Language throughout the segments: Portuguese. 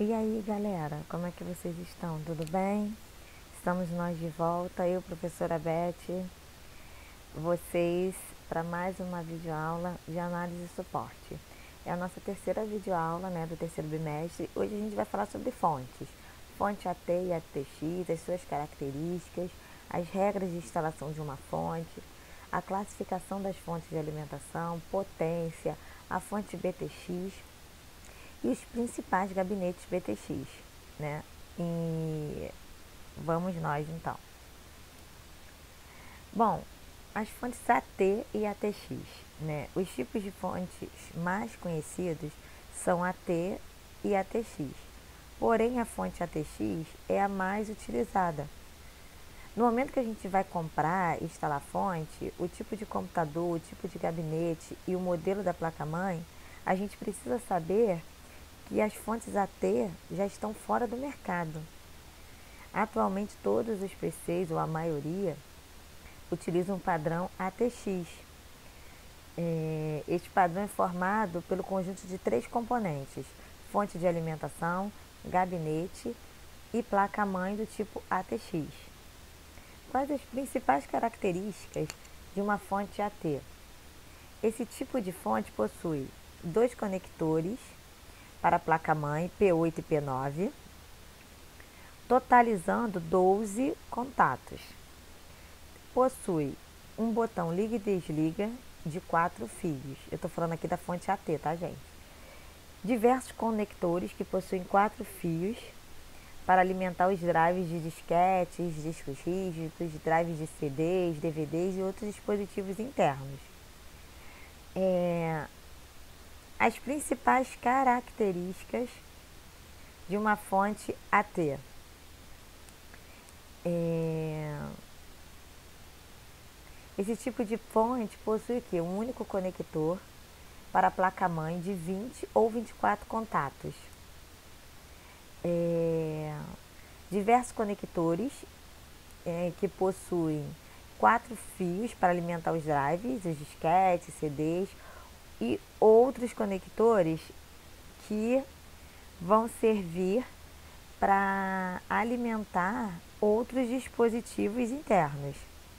E aí, galera, como é que vocês estão? Tudo bem? Estamos nós de volta, eu, professora Beth, vocês para mais uma videoaula de análise e suporte. É a nossa terceira videoaula, né, do terceiro bimestre. Hoje a gente vai falar sobre fontes. Fonte AT e ATX, as suas características, as regras de instalação de uma fonte, a classificação das fontes de alimentação, potência, a fonte BTX e os principais gabinetes BTX, né? E vamos nós então. Bom, as fontes AT e ATX, né? Os tipos de fontes mais conhecidos são AT e ATX. Porém, a fonte ATX é a mais utilizada. No momento que a gente vai comprar e instalar a fonte, o tipo de computador, o tipo de gabinete e o modelo da placa-mãe, a gente precisa saber que as fontes AT já estão fora do mercado. Atualmente, todos os PCs, ou a maioria, utilizam o padrão ATX. Este padrão é formado pelo conjunto de 3 componentes: fonte de alimentação, gabinete e placa-mãe do tipo ATX. Quais as principais características de uma fonte AT? Esse tipo de fonte possui 2 conectores para a placa-mãe P8 e P9, totalizando 12 contatos. Possui um botão liga e desliga de 4 fios. Eu estou falando aqui da fonte AT, tá, gente? Diversos conectores que possuem 4 fios para alimentar os drives de disquetes, discos rígidos, drives de CDs, DVDs e outros dispositivos internos. As principais características de uma fonte AT. Esse tipo de fonte possui o quê? Um único conector para a placa-mãe de 20 ou 24 contatos. Diversos conectores que possuem 4 fios para alimentar os drives, os disquetes, CDs e outros conectores que vão servir para alimentar outros dispositivos internos.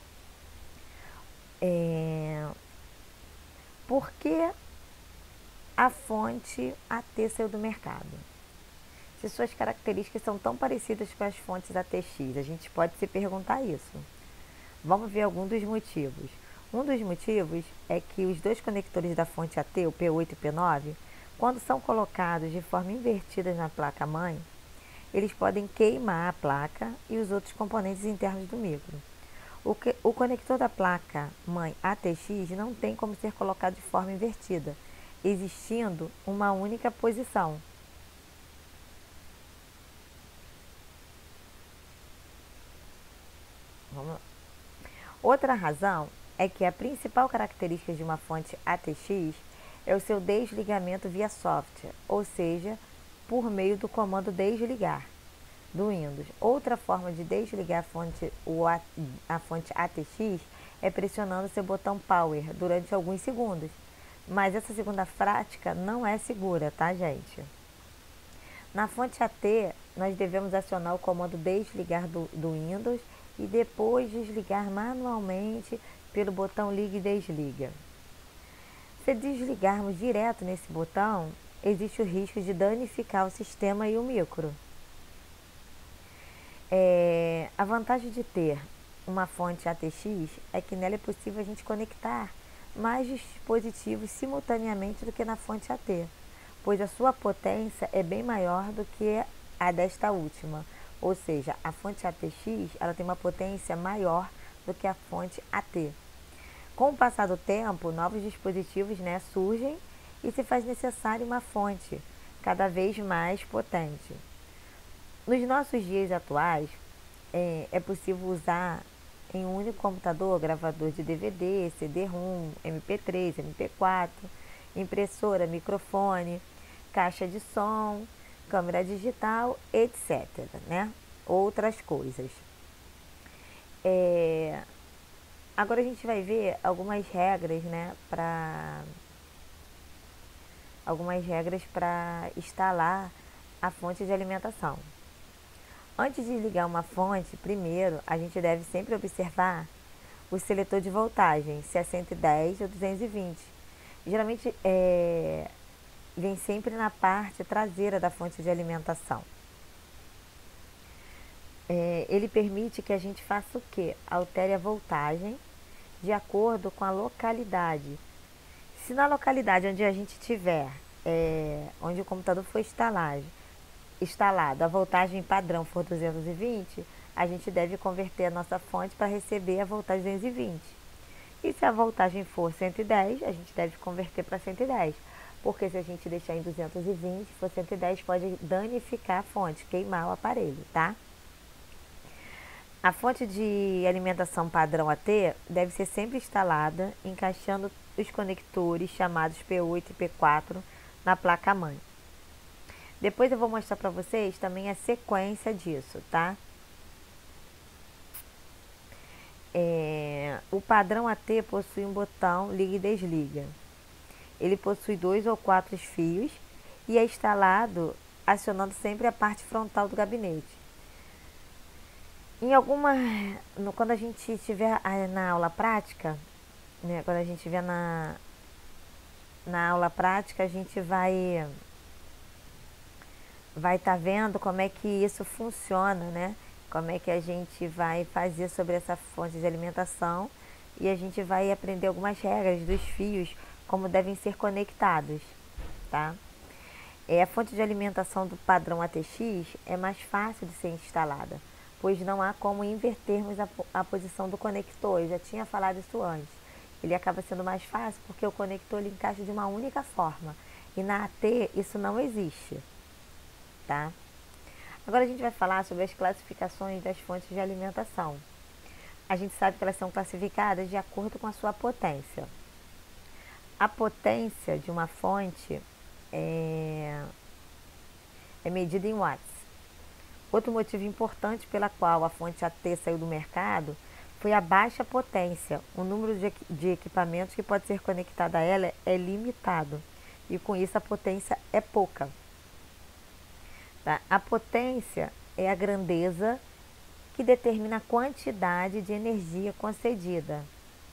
Por que a fonte AT saiu do mercado? Se suas características são tão parecidas com as fontes ATX, a gente pode se perguntar isso. Vamos ver alguns dos motivos. Um dos motivos é que os 2 conectores da fonte AT, o P8 e o P9, quando são colocados de forma invertida na placa-mãe, eles podem queimar a placa e os outros componentes internos do micro. O conector da placa-mãe ATX não tem como ser colocado de forma invertida, existindo uma única posição. Vamos lá. Outra razão é que a principal característica de uma fonte ATX é o seu desligamento via software, ou seja, por meio do comando desligar do Windows. Outra forma de desligar a fonte ATX é pressionando seu botão Power durante alguns segundos. Mas essa segunda prática não é segura, tá, gente? Na fonte AT, nós devemos acionar o comando desligar do Windows e depois desligar manualmente pelo botão liga e desliga. Se desligarmos direto nesse botão, existe o risco de danificar o sistema e o micro. A vantagem de ter uma fonte ATX é que nela é possível a gente conectar mais dispositivos simultaneamente do que na fonte AT, pois a sua potência é bem maior do que a desta última. Ou seja, a fonte ATX ela tem uma potência maior do que a fonte AT. Com o passar do tempo, novos dispositivos, né, surgem e se faz necessária uma fonte cada vez mais potente. Nos nossos dias atuais, é possível usar em um único computador gravador de DVD, CD-ROM, MP3, MP4, impressora, microfone, caixa de som, câmera digital, etc., né? Outras coisas. Agora a gente vai ver algumas regras, né, para instalar a fonte de alimentação. Antes de ligar uma fonte, primeiro a gente deve sempre observar o seletor de voltagem, se é 110 ou 220. Geralmente vem sempre na parte traseira da fonte de alimentação. Ele permite que a gente faça o quê? Altere a voltagem de acordo com a localidade. Se na localidade onde a gente tiver, onde o computador foi instalado, a voltagem padrão for 220, a gente deve converter a nossa fonte para receber a voltagem 220. E se a voltagem for 110, a gente deve converter para 110. Porque se a gente deixar em 220, for 110, pode danificar a fonte, queimar o aparelho, tá? A fonte de alimentação padrão AT deve ser sempre instalada encaixando os conectores chamados P8 e P4 na placa-mãe. Depois eu vou mostrar para vocês também a sequência disso, tá? O padrão AT possui um botão liga e desliga. Ele possui 2 ou 4 fios e é instalado acionando sempre a parte frontal do gabinete. Quando a gente estiver na aula prática, né, quando a gente estiver na aula prática, a gente vai estar vendo como é que isso funciona, né? Como é que a gente vai fazer sobre essa fonte de alimentação e a gente vai aprender algumas regras dos fios, como devem ser conectados, tá? A fonte de alimentação do padrão ATX é mais fácil de ser instalada, pois não há como invertermos a posição do conector. Eu já tinha falado isso antes. Ele acaba sendo mais fácil porque o conector ele encaixa de uma única forma. E na AT isso não existe, tá? Agora a gente vai falar sobre as classificações das fontes de alimentação. A gente sabe que elas são classificadas de acordo com a sua potência. A potência de uma fonte é medida em watts. Outro motivo importante pela qual a fonte AT saiu do mercado foi a baixa potência. O número de equipamentos que pode ser conectado a ela é limitado e com isso a potência é pouca. Tá? A potência é a grandeza que determina a quantidade de energia concedida.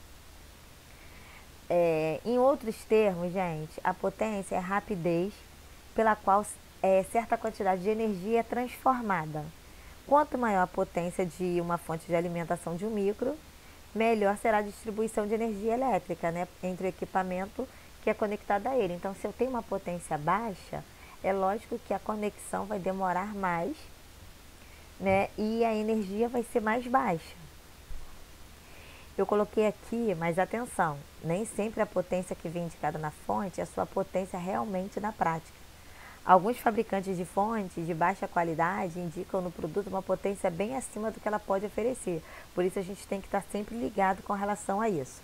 Em outros termos, gente, a potência é a rapidez pela qual certa quantidade de energia é transformada. Quanto maior a potência de uma fonte de alimentação de um micro, melhor será a distribuição de energia elétrica, né, entre o equipamento que é conectado a ele. Então, se eu tenho uma potência baixa, é lógico que a conexão vai demorar mais, né, e a energia vai ser mais baixa. Eu coloquei aqui, mas atenção, nem sempre a potência que vem indicada na fonte é a sua potência realmente na prática. Alguns fabricantes de fontes de baixa qualidade indicam no produto uma potência bem acima do que ela pode oferecer. Por isso a gente tem que estar sempre ligado com relação a isso.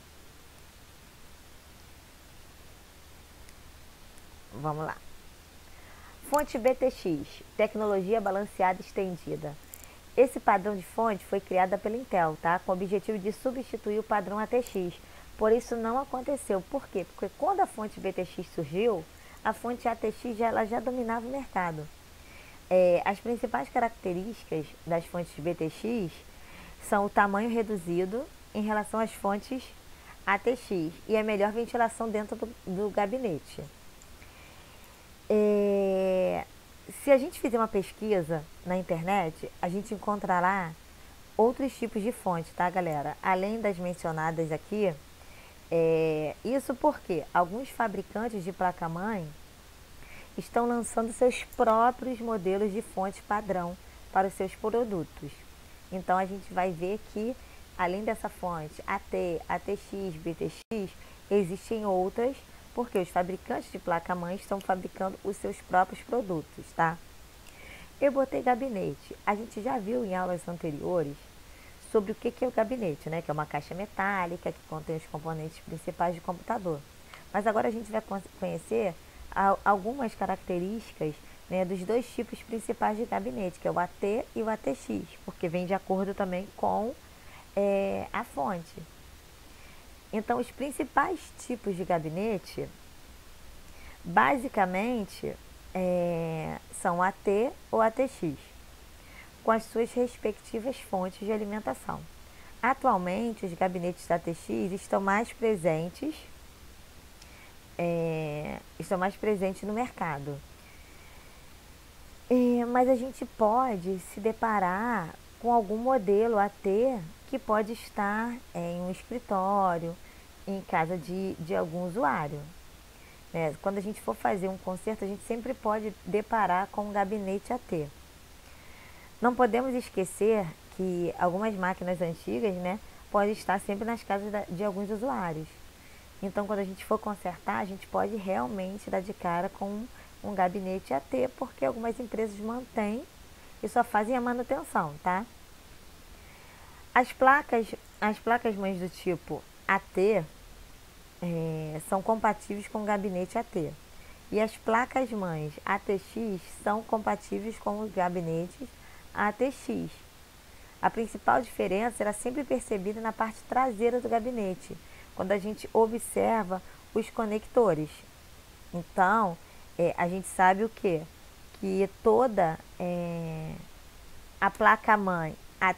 Vamos lá. Fonte BTX, tecnologia balanceada estendida. Esse padrão de fonte foi criada pela Intel, tá? Com o objetivo de substituir o padrão ATX. Por isso não aconteceu. Por quê? Porque quando a fonte BTX surgiu, a fonte ATX ela já dominava o mercado. As principais características das fontes BTX são o tamanho reduzido em relação às fontes ATX e a melhor ventilação dentro do gabinete. Se a gente fizer uma pesquisa na internet, a gente encontrará outros tipos de fonte, tá, galera? Além das mencionadas aqui, isso porque alguns fabricantes de placa-mãe estão lançando seus próprios modelos de fonte padrão para os seus produtos. Então, a gente vai ver que, além dessa fonte AT, ATX, BTX, existem outras, porque os fabricantes de placa-mãe estão fabricando os seus próprios produtos, tá? Eu botei gabinete. A gente já viu em aulas anteriores sobre o que é o gabinete, né? Que é uma caixa metálica que contém os componentes principais do computador. Mas agora a gente vai conhecer algumas características, né, dos dois tipos principais de gabinete, que é o AT e o ATX, porque vem de acordo também com a fonte. Então, os principais tipos de gabinete, basicamente, são AT ou ATX, com as suas respectivas fontes de alimentação. Atualmente, os gabinetes ATX estão mais presentes no mercado. Mas a gente pode se deparar com algum modelo AT que pode estar em um escritório, em casa de algum usuário. Quando a gente for fazer um conserto, a gente sempre pode deparar com um gabinete AT. Não podemos esquecer que algumas máquinas antigas, podem estar sempre nas casas de alguns usuários. Então, quando a gente for consertar, a gente pode realmente dar de cara com um gabinete AT, porque algumas empresas mantêm e só fazem a manutenção, tá? As placas mães do tipo AT são compatíveis com o gabinete AT. E as placas mães ATX são compatíveis com os gabinetes ATX. A principal diferença será sempre percebida na parte traseira do gabinete, quando a gente observa os conectores. Então, a gente sabe o quê? Que toda a placa-mãe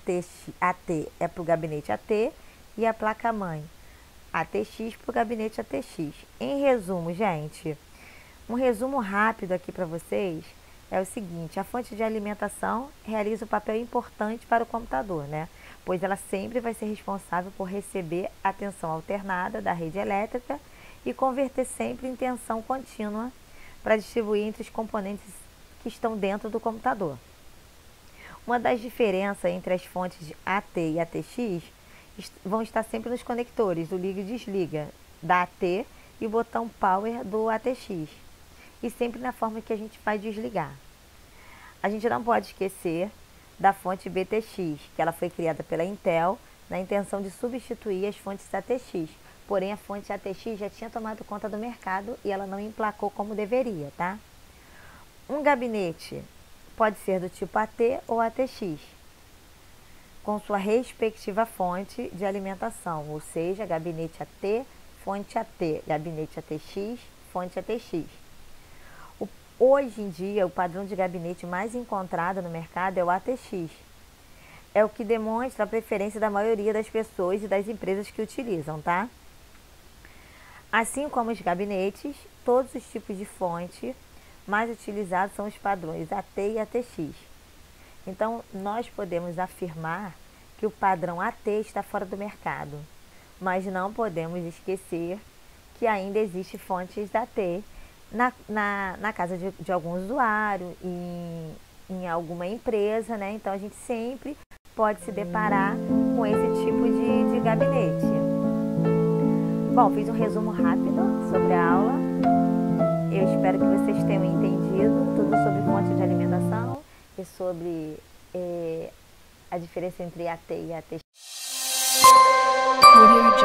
AT é para o gabinete AT e a placa-mãe ATX para o gabinete ATX. Em resumo, gente, um resumo rápido aqui para vocês é o seguinte: a fonte de alimentação realiza um papel importante para o computador, pois ela sempre vai ser responsável por receber a tensão alternada da rede elétrica e converter sempre em tensão contínua para distribuir entre os componentes que estão dentro do computador. Uma das diferenças entre as fontes AT e ATX vão estar sempre nos conectores do liga e desliga da AT e o botão power do ATX, e sempre na forma que a gente vai desligar. A gente não pode esquecer da fonte BTX, que ela foi criada pela Intel na intenção de substituir as fontes ATX, porém a fonte ATX já tinha tomado conta do mercado e ela não emplacou como deveria, tá? Um gabinete pode ser do tipo AT ou ATX, com sua respectiva fonte de alimentação, ou seja, gabinete AT, fonte AT, gabinete ATX, fonte ATX. Hoje em dia, o padrão de gabinete mais encontrado no mercado é o ATX. É o que demonstra a preferência da maioria das pessoas e das empresas que utilizam, tá? Assim como os gabinetes, todos os tipos de fonte mais utilizados são os padrões AT e ATX. Então, nós podemos afirmar que o padrão AT está fora do mercado, mas não podemos esquecer que ainda existe fontes da AT na casa de algum usuário, em alguma empresa, Então, a gente sempre pode se deparar com esse tipo de gabinete. Bom, fiz um resumo rápido sobre a aula. Eu espero que vocês tenham entendido tudo sobre fonte de alimentação e sobre a diferença entre AT e ATX.